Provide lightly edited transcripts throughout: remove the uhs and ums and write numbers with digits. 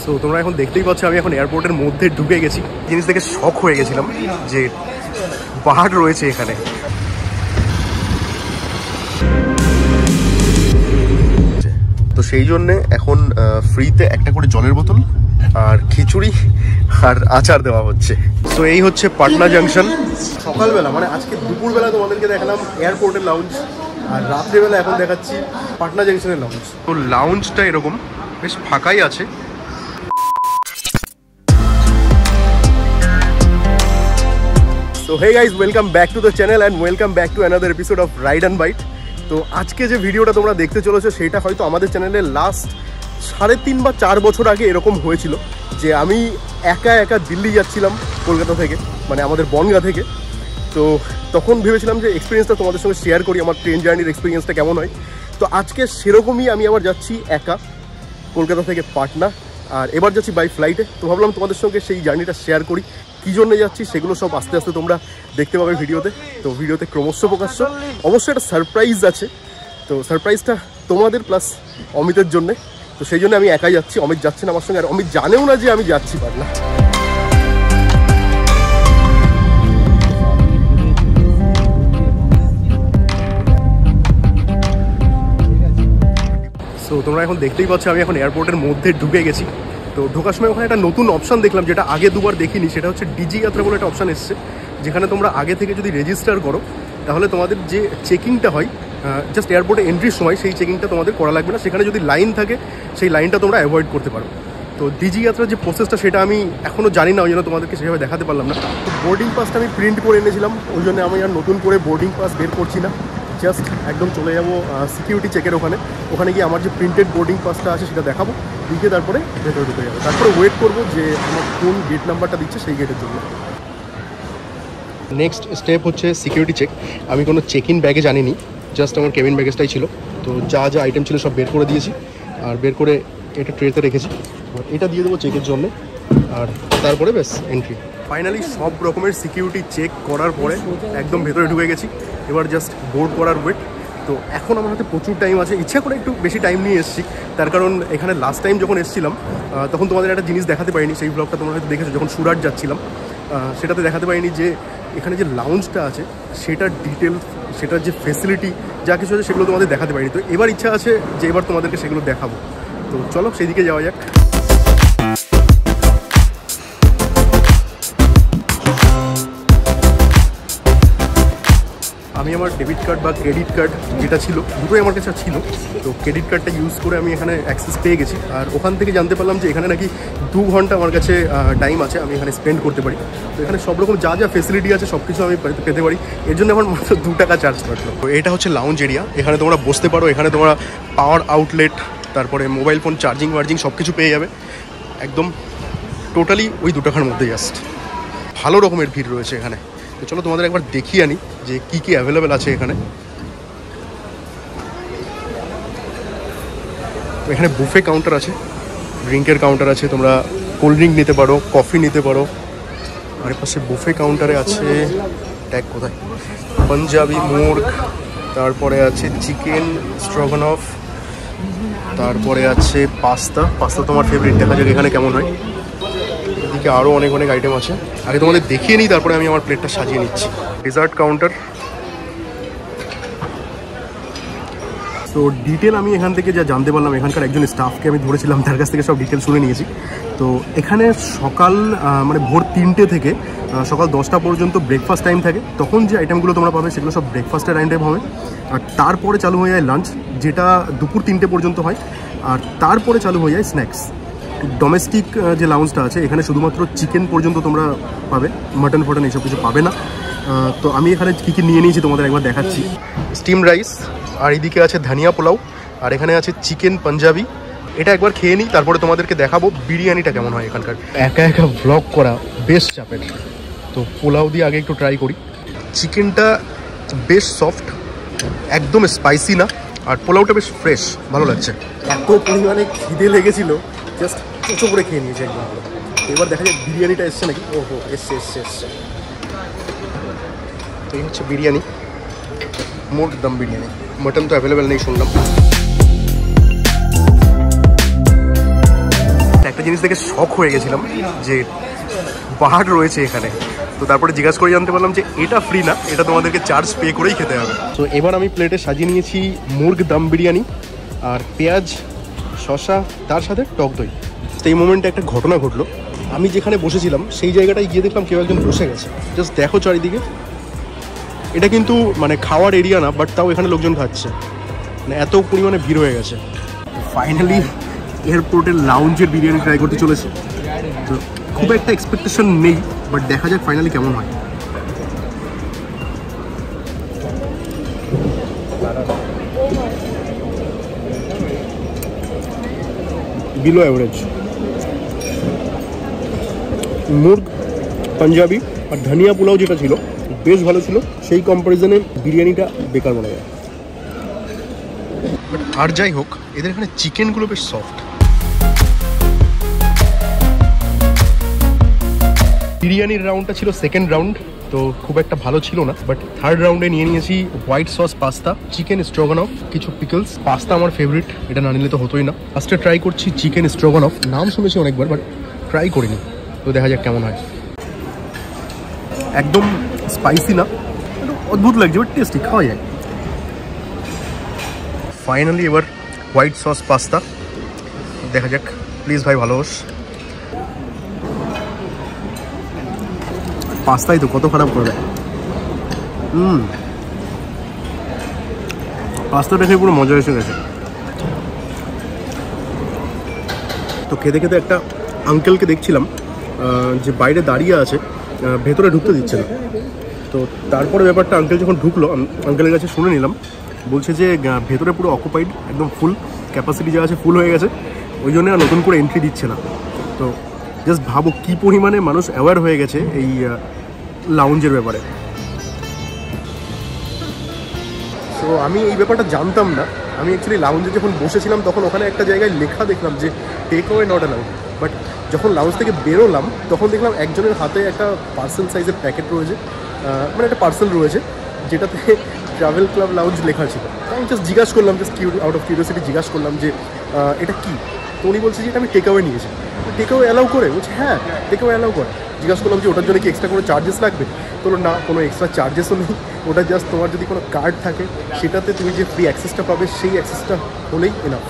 তো তোমরা এখন দেখতেই পাচ্ছ আমি এখন এয়ারপোর্টের মধ্যে ঢুকে গেছি। জিনিস দেখে শক হয়ে গেছিলাম যে পাহাড় রয়েছে এখানে। তো সেই জন্যে এখন ফ্রিতে একটা করে জলের বোতল আর খিচুড়ি আর আচার দেওয়া হচ্ছে। তো এই হচ্ছে পাটনা জাংশন। সকালবেলা মানে আজকে দুপুরবেলা তোমাদেরকে দেখালাম এয়ারপোর্টের লাউঞ্জ, আর রাত্রেবেলা এখন দেখাচ্ছি পাটনা জাংশনের লাউঞ্জ। তো লাউঞ্জটা এরকম বেশ ফাঁকাই আছে। তো hey guys, welcome back to the channel and welcome back to another episode of ride and bite. তো আজকে যে ভিডিওটা তোমরা দেখতে চলেছো সেটা হয়তো আমাদের চ্যানেলে লাস্ট 3.5 বা 4 বছর আগে এরকম হয়েছিল যে আমি একা একা দিল্লি যাচ্ছিলাম কলকাতা থেকে, মানে আমাদের বনগাঁ থেকে। তো তখন ভেবেছিলাম যে এক্সপিরিয়েন্সটা তোমাদের সঙ্গে শেয়ার করি, আমার ট্রেন জার্নির এক্সপিরিয়েন্সটা কেমন হয়। তো আজকে সেরকমই আমি আবার যাচ্ছি একা কলকাতা থেকে পাটনা, আর এবার যাচ্ছি বাই ফ্লাইটে। তো ভাবলাম তোমাদের সঙ্গে সেই জার্নিটা শেয়ার করি, কী জন্য যাচ্ছি সেগুলো সব আস্তে আস্তে তোমরা দেখতে পাবে ভিডিওতে। তো ভিডিওতে ক্রমশ প্রকাশ্য, অবশ্যই একটা সারপ্রাইজ আছে। তো সারপ্রাইজটা তোমাদের প্লাস অমিতের জন্যে। তো সেই জন্য আমি একাই যাচ্ছি, অমিত যাচ্ছে না আমার সঙ্গে, আর অমিত জানেও না যে আমি যাচ্ছি পাটনা। তো তোমরা এখন দেখতেই পাচ্ছ আমি এখন এয়ারপোর্টের মধ্যে ঢুকে গেছি। তো ঢোকার সময় ওখানে একটা নতুন অপশান দেখলাম যেটা আগে দুবার দেখিনি, সেটা হচ্ছে ডিজি যাত্রা বলে একটা অপশান এসছে, যেখানে তোমরা আগে থেকে যদি রেজিস্টার করো তাহলে তোমাদের যে চেকিংটা হয় জাস্ট এয়ারপোর্টে এন্ট্রির সময়, সেই চেকিংটা তোমাদের করা লাগবে না। সেখানে যদি লাইন থাকে সেই লাইনটা তোমরা অ্যাভয়েড করতে পারো। তো ডিজি যাত্রার যে প্রসেসটা সেটা আমি এখনও জানি না, ওই জন্য তোমাদেরকে সেভাবে দেখাতে পারলাম না। তো বোর্ডিং পাসটা আমি প্রিন্ট করে এনেছিলাম, ওই জন্য আমি আর নতুন করে বোর্ডিং পাস বের করছি না। জাস্ট একদম চলে যাবো সিকিউরিটি চেকের ওখানে গিয়ে আমার যে প্রিন্টেড বোর্ডিং পাসটা আছে সেটা দেখাবো, দিকে তারপরে ভেতরে ঢুকে যাবো। তারপরে ওয়েট করবো যে আমার কোন গেট নাম্বারটা দিচ্ছে সেই গেটের জন্য। নেক্সট স্টেপ হচ্ছে সিকিউরিটি চেক। আমি কোনো চেক ইন ব্যাগে জানিনি, জাস্ট আমার কেবিন ব্যাগেজটাই ছিল। তো যা যা আইটেম ছিল সব বের করে দিয়েছি, আর বের করে এটা ট্রেতে রেখেছি। এটা দিয়ে দেবো চেকের জন্য, আর তারপরে ব্যাস এন্ট্রি। ফাইনালি সব রকমের সিকিউরিটি চেক করার পরে একদম ভেতরে ঢুকে গেছি। এবার জাস্ট বোর্ড করার ওয়েট। তো এখন আমার হাতে প্রচুর টাইম আছে, ইচ্ছা করে একটু বেশি টাইম নিয়ে এসেছি, তার কারণ এখানে লাস্ট টাইম যখন এসেছিলাম তখন তোমাদের একটা জিনিস দেখাতে পারিনি। সেই ব্লগটা তোমরা হয়তো দেখেছো, যখন সুরাট যাচ্ছিলাম সেটাতে দেখাতে পারিনি যে এখানে যে লাউঞ্জটা আছে সেটার ডিটেলস, সেটার যে ফেসিলিটি যা কিছু আছে সেগুলো তোমাদের দেখাতে পারিনি। তো এবার ইচ্ছা আছে যে এবার তোমাদেরকে সেগুলো দেখাবো। তো চলো সেই দিকে যাওয়া যাক। আমি আমার ডেবিট কার্ড বা ক্রেডিট কার্ড যেটা ছিল, দুটোই আমার কাছে ছিল। তো ক্রেডিট কার্ডটা ইউজ করে আমি এখানে অ্যাক্সেস পেয়ে গেছি, আর ওখান থেকে জানতে পারলাম যে এখানে নাকি 2 ঘন্টা আমার কাছে টাইম আছে, আমি এখানে স্পেন্ড করতে পারি। তো এখানে সব রকম যা যা ফেসিলিটি আছে সব কিছু আমি পেতে পারি। এর জন্য আমার মাত্র 2 টাকা চার্জ কাটলো। তো এটা হচ্ছে লাউঞ্জ এরিয়া, এখানে তোমরা বসতে পারো। এখানে তোমরা পাওয়ার আউটলেট, তারপরে মোবাইল ফোন চার্জিং সব কিছু পেয়ে যাবে, একদম টোটালি ওই 2 টাকার মধ্যে। জাস্ট ভালো রকমের ভিড় রয়েছে এখানে। তো চলো তোমাদের একবার দেখিয়ে আনি যে কী কী অ্যাভেলেবেল আছে এখানে। এখানে বুফে কাউন্টার আছে, ড্রিঙ্কের কাউন্টার আছে, তোমরা কোল্ড ড্রিঙ্ক নিতে পারো, কফি নিতে পারো। আর পাশে বুফে কাউন্টারে আছে ট্যাগ কোথায়, পাঞ্জাবি মুর্গ, তারপরে আছে চিকেন স্ট্রোগানফ, তারপরে আছে পাস্তা তোমার ফেভারিট, দেখা যাক এখানে কেমন হয়। এদিকে আরও অনেক আইটেম আছে, আগে তোমাদের দেখিয়ে নিই তারপরে আমি আমার প্লেটটা সাজিয়ে নিচ্ছি। Dessert counter. তো ডিটেল আমি এখান থেকে যা জানতে পারলাম, এখানকার একজন স্টাফকে আমি ধরেছিলাম, তার কাছ থেকে সব ডিটেল শুনে নিয়েছি। তো এখানে সকাল মানে ভোর 3টে থেকে সকাল 10টা পর্যন্ত ব্রেকফাস্ট টাইম থাকে। তখন যে আইটেমগুলো তোমরা পাবে সেগুলো সব ব্রেকফাস্টের আইটেম হবে, আর তারপরে চালু হয়ে যায় লাঞ্চ, যেটা দুপুর 3টে পর্যন্ত হয়, আর তারপরে চালু হয়ে যায় স্ন্যাক্স। ডোমেস্টিক যে লাউঞ্জটা আছে এখানে শুধুমাত্র চিকেন পর্যন্ত তোমরা পাবে, মাটন ফটন এইসব কিছু পাবে না। তো আমি এখানে কী কী নিয়ে নিয়েছি তোমাদের একবার দেখাচ্ছি। স্টিম রাইস, আর এইদিকে আছে ধনিয়া পোলাও, আর এখানে আছে চিকেন পাঞ্জাবি। এটা একবার খেয়ে নিই, তারপরে তোমাদেরকে দেখাবো বিরিয়ানিটা কেমন হয় এখানকার। একা একা ভ্লগ করা বেশ চাপের। তো পোলাও দিয়ে আগে একটু ট্রাই করি। চিকেনটা বেশ সফট, একদম স্পাইসি না, আর পোলাওটা বেশ ফ্রেশ, ভালো লাগছে। এত পরিমাণে খিদে লেগেছিল, জাস্ট চোচো করে খেয়ে নিয়েছি একদম। এবার দেখা যায় বিরিয়ানিটা এসছে নাকি। ওহো, এসছে। এই হচ্ছে বিরিয়ানি, মোট দম বিরিয়ানি। মটন তো অ্যাভেলেবেল নেই শুনলাম। একটা জিনিস দেখে শক হয়ে গেছিলাম যে পাহাড় রয়েছে এখানে। তো তারপরে জিজ্ঞাসা করে জানতে পারলাম যে এটা ফ্রি না, এটা তোমাদেরকে চার্জ পে করেই খেতে হবে। তো এবার আমি প্লেটে সাজিয়ে নিয়েছি মুরগ দম বিরিয়ানি আর পেঁয়াজ, শসা, তার সাথে টক দই। এই মোমেন্টে একটা ঘটনা ঘটলো। আমি যেখানে বসেছিলাম সেই জায়গাটায় গিয়ে দেখলাম কেউ একজন বসে গেছে। জাস্ট দেখো চারিদিকে, এটা কিন্তু মানে খাওয়ার এরিয়া না, বাট তাও এখানে লোকজন খাচ্ছে, মানে এত পরিমাণে ভিড় হয়ে গেছে। ফাইনালি এয়ারপোর্টের লাউঞ্জের বিরিয়ানি ট্রাই করতে চলেছে। তো খুব একটা এক্সপেকটেশন নেই, বাট দেখা যাক ফাইনালি কেমন হয়। Below average. মুরগ পাঞ্জাবি আর ধনিয়া পোলাও যেটা ছিল বেশ ভালো ছিল, সেই কম্পারিজনে বিরিয়ানিটা বেকার মনে হয়। বাট আর যাই হোক, এদের এখানে চিকেনগুলো বেশ সফট। বিরিয়ানির রাউন্ডটা ছিল সেকেন্ড রাউন্ড, তো খুব একটা ভালো ছিল না। বাট থার্ড রাউন্ডে নিয়ে নিয়েছি white sauce pasta, chicken stroganoff, কিছু পিকলস। পাস্তা আমার ফেভারিট, এটা না নিলে তো হতোই না। ফার্স্টে ট্রাই করছি চিকেন স্ট্রোগানফ। নাম শুনেছি অনেকবার, বাট ট্রাই করিনি, তো দেখা যাক কেমন হয়। একদম স্পাইসি না, অদ্ভুত লাগছে, বাট টেস্টি, খাওয়া যায়। ফাইনালি এবার হোয়াইট সস পাস্তা, দেখা যাক। প্লিজ ভাই ভালোবাস। পাস্তাই তো কত খারাপ করবে। পাস্তাটা খেয়ে পুরো মজা এসে গেছে। তো খেতে খেতে একটা আঙ্কেলকে দেখছিলাম যে বাইরে দাঁড়িয়ে আছে, ভেতরে ঢুকতে দিচ্ছে না। তো তারপরে ব্যাপারটা আঙ্কেল যখন ঢুকলো, আঙ্কেলের কাছে শুনে নিলাম। বলছে যে ভেতরে পুরো অকুপাইড, একদম ফুল ক্যাপাসিটি যা আছে ফুল হয়ে গেছে, ওই জন্য আর নতুন করে এন্ট্রি দিচ্ছে না। তো জাস্ট ভাবো কী পরিমাণে মানুষ অ্যাওয়্যার হয়ে গেছে এই লাউঞ্জের ব্যাপারে। তো আমি এই ব্যাপারটা জানতাম না। আমি অ্যাকচুয়ালি লাউঞ্জে যখন বসেছিলাম তখন ওখানে একটা জায়গায় লেখা দেখলাম যে take away not allowed. But যখন লাউঞ্জ থেকে বেরোলাম তখন দেখলাম একজনের হাতে একটা পার্সেল সাইজের প্যাকেট রয়েছে, মানে একটা পার্সেল রয়েছে যেটাতে ট্রাভেল ক্লাব লাউঞ্জ লেখা ছিল। আমি জাস্ট জিজ্ঞাসা করলাম, জাস্ট আউট অফ কিউরিওসিটি জিজ্ঞাসা করলাম যে এটা কী। তো উনি বলছে যে এটা আমি টেক অ্যাওয়ে নিয়েছি। টেক অ্যাওয়ে অ্যালাউ করে? বলছে হ্যাঁ, টেক অ্যাওয়ে অ্যালাউ করে। জিজ্ঞাসা করলাম যে ওটার জন্য কি এক্সট্রা কোনো চার্জেস লাগবে? তো না, কোনো এক্সট্রা চার্জেসও নেই। ওটা জাস্ট তোমার যদি কোনো কার্ড থাকে সেটাতে তুমি যে ফ্রি অ্যাক্সেসটা পাবে সেই অ্যাক্সেসটা হলেই এনাফ।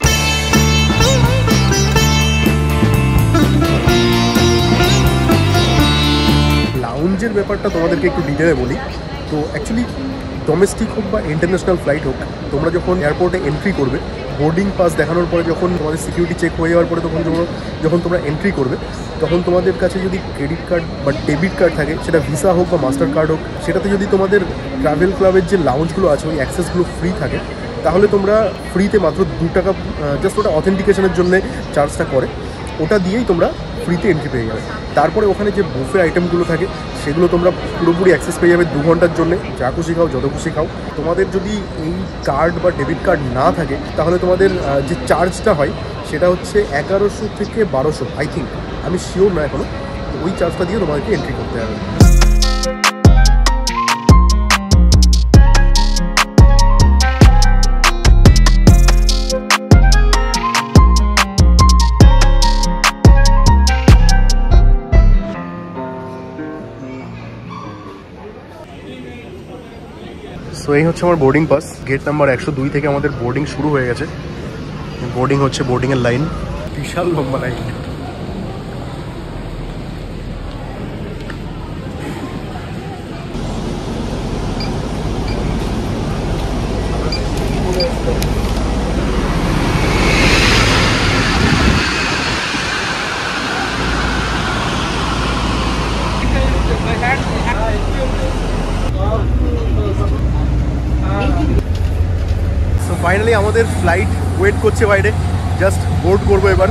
লাউঞ্জের ব্যাপারটা তোমাদেরকে একটু ডিটেলে বলি। তো অ্যাকচুয়ালি ডোমেস্টিক হোক বা ইন্টারন্যাশনাল ফ্লাইট হোক, তোমরা যখন এয়ারপোর্টে এন্ট্রি করবে, বোর্ডিং পাস দেখানোর পরে যখন তোমাদের সিকিউরিটি চেক হয়ে যাওয়ার পরে যখন তোমরা এন্ট্রি করবে, তখন তোমাদের কাছে যদি ক্রেডিট কার্ড বা ডেবিট কার্ড থাকে, সেটা ভিসা হোক বা মাস্টার কার্ড হোক, সেটাতে যদি তোমাদের ট্রাভেল ক্লাবের যে লাউঞ্জগুলো আছে ওই অ্যাক্সেসগুলো ফ্রি থাকে, তাহলে তোমরা ফ্রিতে মাত্র 2 টাকা, জাস্ট ওটা অথেন্টিকেশনের জন্য চার্জটা করে, ওটা দিয়েই তোমরা ফ্রিতে এন্ট্রি পেয়ে যাবে। তারপরে ওখানে যে বুফে আইটেমগুলো থাকে সেগুলো তোমরা পুরোপুরি অ্যাক্সেস পেয়ে যাবে 2 ঘন্টার জন্য। যা খুশি খাও, যত খুশি খাও। তোমাদের যদি এই কার্ড বা ডেবিট কার্ড না থাকে, তাহলে তোমাদের যে চার্জটা হয় সেটা হচ্ছে 1100 থেকে 1200, আই থিঙ্ক, আমি শিওর না এখনও। ওই চার্জটা দিয়ে তোমাদেরকে এন্ট্রি করতে হবে। সো এই হচ্ছে আমার বোর্ডিং পাস। গেট নাম্বার 102 থেকে আমাদের বোর্ডিং শুরু হয়ে গেছে। বোর্ডিং হচ্ছে, বোর্ডিংয়ের লাইন বিশাল লম্বা লাইন। ফাইনালি আমাদের ফ্লাইট ওয়েট করছে বাইরে, জাস্ট বোর্ড করবো এবার।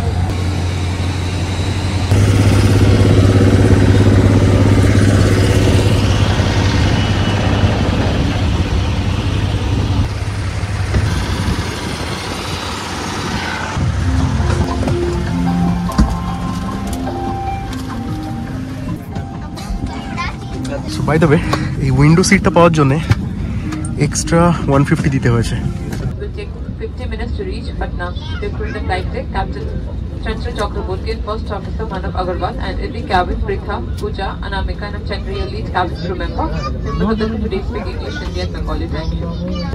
বাই দ্য ওয়ে, এই উইন্ডো সিটটা পাওয়ার জন্য এক্সট্রা 150 দিতে হয়েছে। 50 minutes to reach Patna. They put the flight deck. Captain Chanchal Chakraborty and first officer Manav Agarwal, and in the cabin Prekha, Pooja, Anamika and Chakri are lead cabin crew member. Members of today's speak English, Hindi and Bengali. Thank you.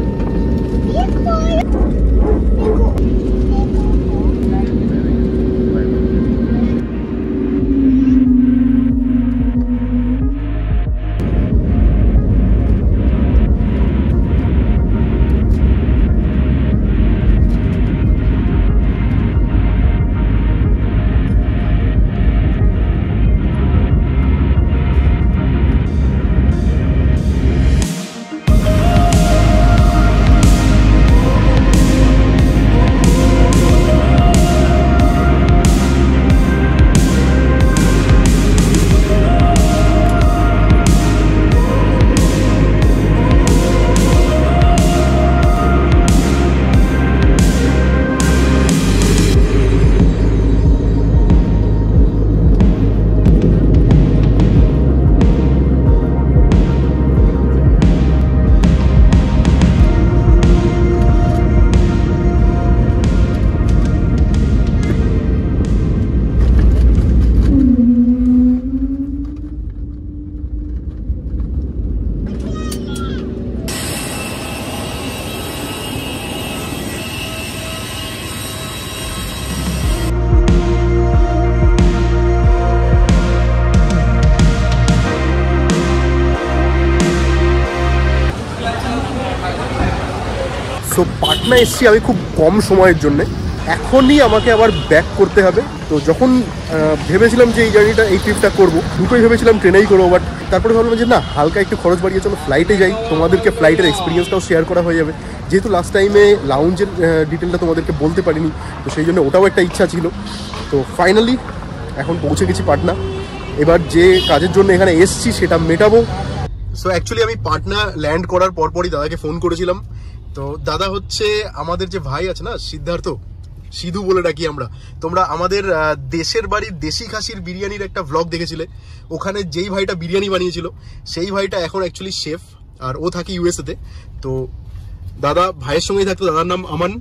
So Patna এসেছি আমি খুব কম সময়ের জন্যে, এখনই আমাকে আবার back করতে হবে। তো যখন ভেবেছিলাম যে এই জার্নিটা এই ট্রিপটা করবো, দুটোই ভেবেছিলাম ট্রেনেই করবো, বাট তারপরে ভাবলাম যে না, হালকা একটু খরচ বাড়িয়ে চলো ফ্লাইটে যাই, তোমাদেরকে ফ্লাইটের এক্সপিরিয়েন্সটাও শেয়ার করা হয়ে যাবে। যেহেতু লাস্ট টাইমে লাউঞ্জের ডিটেলটা তোমাদেরকে বলতে পারিনি, তো সেই জন্য ওটাও একটা ইচ্ছা ছিল। তো ফাইনালি এখন পৌঁছে গেছি পাটনা। এবার যে কাজের জন্য এখানে এসছি সেটা মেটাবো। সো অ্যাকচুয়ালি আমি পাটনা ল্যান্ড করার পরপরই দাদাকে ফোন করেছিলাম। তো দাদা হচ্ছে আমাদের যে ভাই আছে না, সিদ্ধার্থ, সিধু বলে ডাকি আমরা। তোমরা আমাদের দেশের বাড়ির দেশি খাসির বিরিয়ানির একটা ভ্লগ দেখেছিলে, ওখানে যেই ভাইটা বিরিয়ানি বানিয়েছিল সেই ভাইটা এখন অ্যাকচুয়ালি শেফ, আর ও থাকে ইউএসএ তে। তো দাদা ভাইয়ের সঙ্গেই থাকতো, দাদার নাম আমান।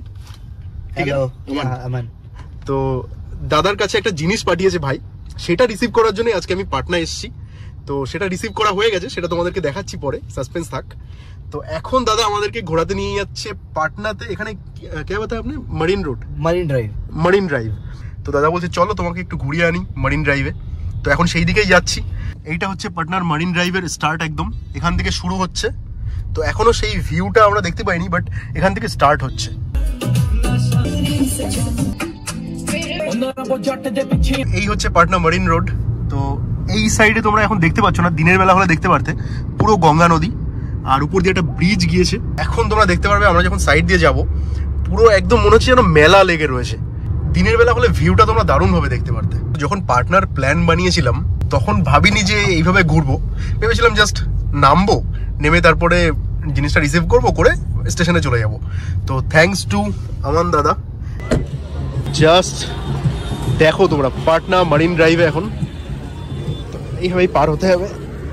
আমান। তো দাদার কাছে একটা জিনিস পাঠিয়েছে ভাই, সেটা রিসিভ করার জন্য আজকে আমি পাটনা এসেছি। তো সেটা রিসিভ করা হয়ে গেছে, সেটা তোমাদেরকে দেখাচ্ছি পরে, সাসপেন্স থাক। তো এখন দাদা আমাদেরকে ঘোরাতে নিয়ে যাচ্ছে পাটনাতে। এখানে কে বলতে আপনি? Marine Road, Marine Drive. তো দাদা বলছে চলো তোমাকে একটু ঘুরিয়ে আনি মারিন ড্রাইভে। তো এখন সেই দিকেই যাচ্ছি। এইটা হচ্ছে পাটনার মারিন ড্রাইভের স্টার্ট, একদম এখান থেকে শুরু হচ্ছে। তো এখনো সেই ভিউটা আমরা দেখতে পাইনি, বাট এখান থেকে স্টার্ট হচ্ছে। এই হচ্ছে পাটনা মারিন রোড। তো এই সাইডে তোমরা এখন দেখতে পাচ্ছ না, দিনের বেলা হলে দেখতে পারতে, পুরো গঙ্গা নদী, আর উপর দিয়ে একটা ব্রিজ গিয়েছে। এখন তোমরা দেখতে পারবে আমরা যখন সাইড দিয়ে যাব, পুরো একদম মনে হচ্ছে যেন মেলা লেগে রয়েছে। দিনের বেলা হলে ভিউটা তোমরা দারুণ ভাবে দেখতে পারতে। যখন পার্টনার প্ল্যান বানিয়েছিলাম তখন ভাবিনি যে এইভাবে ঘুরবো, ভেবেছিলাম জাস্ট নামবো, নেমে তারপরে জিনিসটা রিসিভ করবো, করে স্টেশনে চলে যাব। তো থ্যাঙ্কস টু আমান দাদা। জাস্ট দেখো তোমরা পাটনা মারিন ড্রাইভে এখন এইভাবেই পার হতে হবে।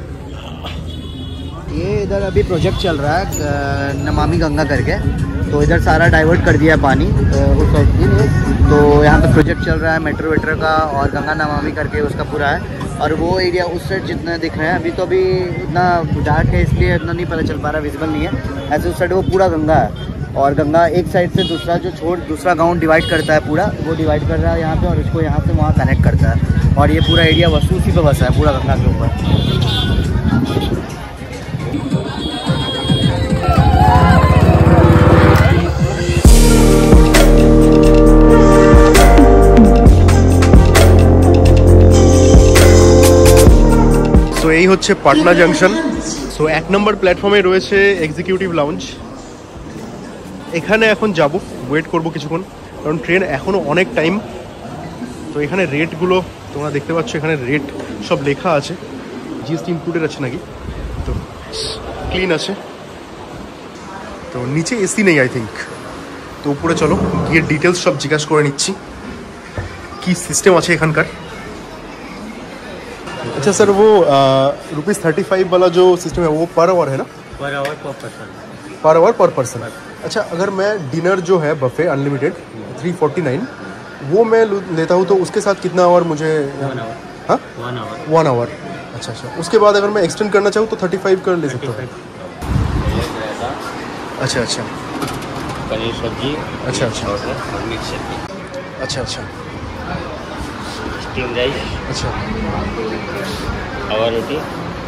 ये इधर अभी प्रोजेक्ट चल रहा है नमामि गंगा करके, तो इधर सारा डाइवर्ट कर दिया है पानी उस साइड की। तो यहाँ पे प्रोजेक्ट चल रहा है मेट्रो वेट्रो का, और गंगा नमामि करके उसका पूरा है। और वो एरिया उस साइड जितना दिख रहे हैं अभी, तो अभी इतना डार्क है इसलिए इतना नहीं पता चल पा रहा, विजिबल नहीं है। ऐसे उस साइड वो पूरा गंगा है, और गंगा एक साइड से दूसरा जो दूसरा गाँव डिवाइड करता है पूरा, वो डिवाइड कर रहा है यहाँ पे, और इसको यहाँ से वहाँ कनेक्ट करता है। और ये पूरा एरिया वसू उसी पे बसा है, पूरा गंगा के ऊपर। তো এই হচ্ছে পাটনা জাংশন। সো 1 নম্বর প্ল্যাটফর্মে রয়েছে এক্সিকিউটিভ লাউঞ্জ। এখানে এখন যাব, ওয়েট করব কিছুক্ষণ, কারণ ট্রেন এখনও অনেক টাইম। তো এখানে রেটগুলো তোমরা দেখতে পাচ্ছ, এখানে রেট সব লেখা আছে, জিএসটি ইনক্লুডেড আছে নাকি। তো ক্লিন আছে। তো নিচে এসি নেই আই থিঙ্ক। তো উপরে চলো গিয়ে ডিটেলস সব জিজ্ঞাসা করে নিচ্ছি কি সিস্টেম আছে এখানকার। अच्छा सर, वो ₹35 वाला जो सिस्टम है वो पर आवर है ना? पर आवर पर पर्सन। पर आवर पर पर्सन। अच्छा, अगर मैं डिनर जो है बफे अनलिमिटेड 349, वो मैं लेता हूँ तो उसके साथ कितना आवर मुझे? 1 आवर। हाँ 1 आवर। 1 आवर। अच्छा अच्छा, उसके बाद अगर मैं एक्सटेंड करना चाहूँ तो 35 कर ले सकता हूँ? अच्छा अच्छा, पनीर सब्जी। अच्छा अच्छा, और मिक्स सब्जी। अच्छा अच्छा, स्टीम राइस। अच्छा, आवा रोटी,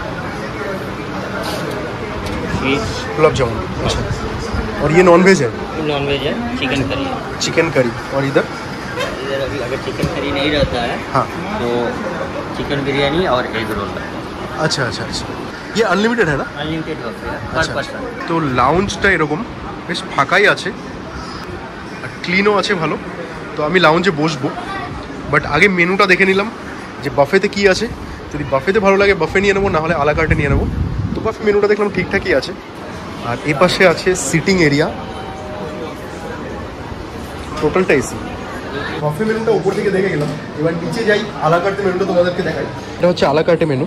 स्वीट्स, गुलाब जामुन। अच्छा, और ये नॉन वेज है? नॉन वेज है, चिकन करी है। चिकन करी। और इधर अभी अगर चिकन करी नहीं रहता है हाँ तो चिकन बिरयानी और एग रोल रहता है। अच्छा अच्छा अच्छा, ये আনলিমিটেড है ना? আনলিমিটেড হবে পার আচ্ছা পারসন। তো লাউঞ্জটা এরকম বেশ ফাঁকাই আছে আর ক্লিনও আছে ভালো। তো আমি লাউঞ্জে বসবো, বাট আগে মেনুটা দেখে নিলাম যে বাফেতে কি আছে। যদি বাফেতে ভালো লাগে বাফে নিয়ে নেবো, না হলে আলা কার্টে নিয়ে নেবো। তো বাফে মেনুটা দেখলাম ঠিকঠাকই আছে। আর এ পাশে আছে সিটিং এরিয়া, টোটালটা এসি। বাফে মেনুটা উপর থেকে দেখে গেলাম, এবার নিচে যাই আলা কার্টে মেনুটা তোমাদেরকে দেখাই। এটা হচ্ছে আলা কার্টে মেনু।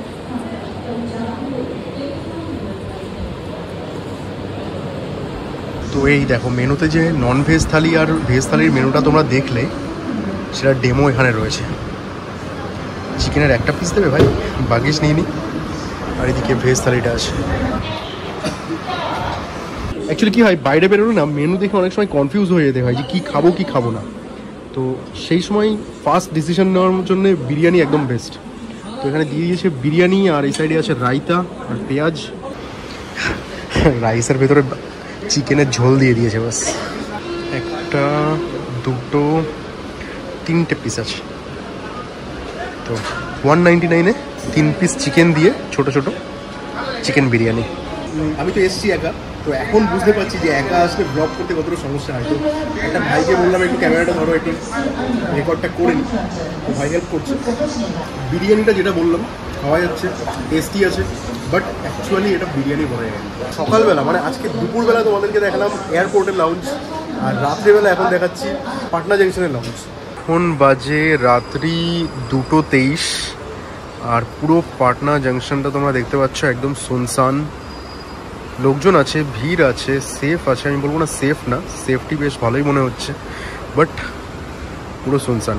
তো এই দেখো মেনুতে যে নন ভেজ থালি আর ভেজ থালির মেনুটা তোমরা দেখলে সেটা ডেমো এখানে রয়েছে। চিকেনের একটা পিস দেবে ভাই, বাগিস নিয়ে নি। আর এদিকে ভেজ থালিটা আছে। অ্যাকচুয়ালি কী হয়, বাইরে বেরোলে না মেনু দেখে অনেক সময় কনফিউজ হয়ে যেতে হয় যে কী খাবো কী খাবো না। তো সেই সময় ফার্স্ট ডিসিশন নেওয়ার জন্য বিরিয়ানি একদম বেস্ট। তো এখানে দিয়ে দিয়েছে বিরিয়ানি, আর এই সাইডে আছে রায়তা আর পেঁয়াজ। রাইসের ভেতরে চিকেনের ঝোল দিয়ে দিয়েছে বাস। একটা, দুটো, তিনটে পিস আছে। তো 199-এ 3 পিস চিকেন দিয়ে ছোট ছোট চিকেন বিরিয়ানি। আমি তো এসছি একা, তো এখন বুঝতে পারছি যে একা আসলে ব্লগ করতে কতটা সমস্যা হয়। তো একটা ভাইকে বললাম একটু ক্যামেরাটা ধরো, একটু রেকর্ডটা করে নিই। তো ভাই হেল্প করছে। বিরিয়ানিটা যেটা বললাম খাওয়া যাচ্ছে, টেস্টি আছে, বাট অ্যাকচুয়ালি এটা বিরিয়ানি বলা যায়। সকালবেলা মানে আজকে দুপুরবেলা তোমাদেরকে দেখালাম এয়ারপোর্টের লাউঞ্জ, আর রাত্রেবেলা এখন দেখাচ্ছি পাটনা জাংশনের লাউঞ্জ। এখন বাজে রাত্রি 2:23, আর পুরো পাটনা জাংশনটা তোমরা দেখতে পাচ্ছ একদম সুনসান। লোকজন আছে, ভিড় আছে, সেফ আছে। আমি বলবো না সেফ না, সেফটি বেশ ভালোই মনে হচ্ছে, বাট পুরো সুনসান।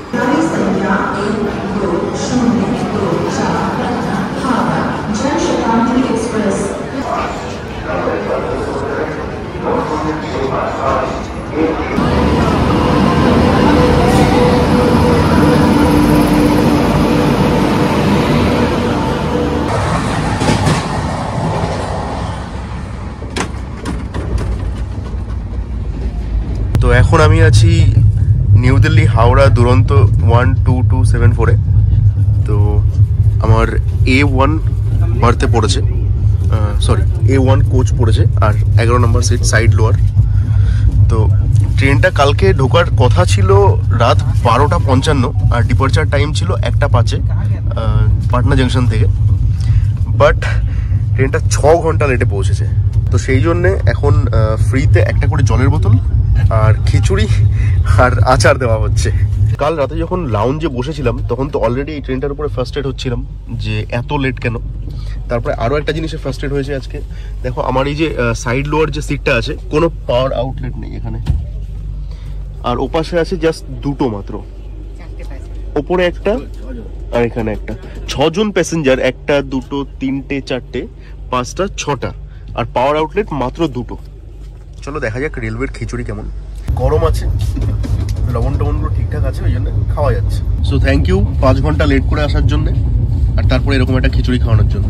তো এখন আমি আছি নিউ দিল্লি হাওড়া দুরন্ত 12274-এ। তো আমার A1 বার্থে পড়েছে, সরি A1 কোচ পড়েছে, আর 11 নম্বর সিট সাইড লোয়ার। তো ট্রেনটা কালকে ঢোকার কথা ছিল রাত 12:55, আর ডিপার্চার টাইম ছিল 1:05 পাটনা জাংশন থেকে। বাট ট্রেনটা 6 ঘন্টা লেটে পৌঁছেছে। তো সেই জন্যে এখন ফ্রিতে একটা করে জলের বোতল আর খিচুড়ি আর আচার দেওয়া হচ্ছে। কাল রাতে যখন লাউঞ্জে বসেছিলাম তখন তো অলরেডি এই ট্রেনটার উপরে ফার্স্টেড হচ্ছিলাম যে এত লেট কেন। তারপরে আরও একটা জিনিসে ফার্স্টেড হয়েছে আজকে। দেখো আমার এই যে সাইড লোয়ার যে সিটটা আছে, কোনো পাওয়ার আউটলেট নেই এখানে, আর ওপাশে আছে জাস্ট দুটো মাত্র, ওপরে একটা আর এখানে একটা। 6 জন প্যাসেঞ্জার, 1, 2, 3, 4, 5, 6টা, আর পাওয়ার আউটলেট মাত্র 2টো। চলো দেখা যাক রেলওয়ের খিচুড়ি কেমন। গরম আছে, লবণ টবণগুলো ঠিকঠাক আছে, ওই জন্য খাওয়া যাচ্ছে। সো থ্যাংক ইউ 5 ঘন্টা লেট করে আসার জন্য, আর তারপরে এরকম একটা খিচুড়ি খাওয়ানোর জন্য।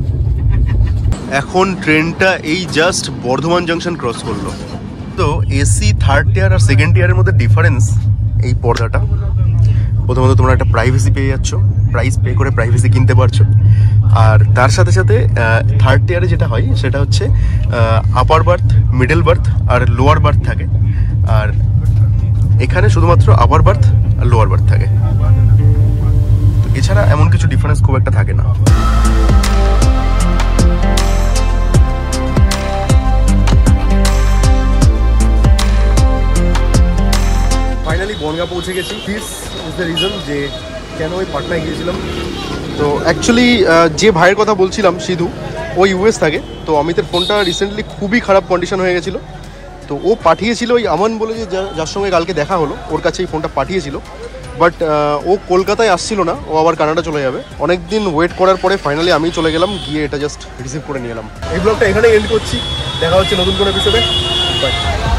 এখন ট্রেনটা এই জাস্ট বর্ধমান জাংশন ক্রস করলো। তো এসি থার্ড টিয়ার আর সেকেন্ড টিয়ারের মধ্যে ডিফারেন্স এই পর্দাটা। প্রথমত তোমরা একটা প্রাইভেসি পেয়ে যাচ্ছ, প্রাইস পে করে প্রাইভেসি কিনতে পারছো। আর তার সাথে সাথে থার্ড টিয়ারে যেটা হয় সেটা হচ্ছে আপার বার্থ, মিডল বার্থ আর লোয়ার বার্থ থাকে, আর এখানে শুধুমাত্র আপার বার্থ আর লোয়ার বার্থ থাকে। তো এছাড়া এমন কিছু ডিফারেন্স খুব একটা থাকে না। ফাইনালি বনগাঁ পৌঁছে গেছি। দিস ইজ দ্য রিজন যে কেন ওই পাটনায় গিয়েছিলাম। তো অ্যাকচুয়ালি যে ভাইয়ের কথা বলছিলাম সিধু, ও ইউএস থাকে। তো অমিতের ফোনটা রিসেন্টলি খুবই খারাপ কন্ডিশন হয়ে গেছিলো, তো ও পাঠিয়েছিল ওই আমান বলে যে যার সঙ্গে কালকে দেখা হলো, ওর কাছে এই ফোনটা পাঠিয়েছিল। বাট ও কলকাতায় আসছিল না, ও আবার কানাডা চলে যাবে। অনেক দিন ওয়েট করার পরে ফাইনালি আমি চলে গেলাম, গিয়ে এটা জাস্ট রিসিভ করে নিয়ে এলাম। এই ব্লগটা এখানেই এন্ড করছি, দেখা হচ্ছে নতুন কোনো এপিসোডে। বাই।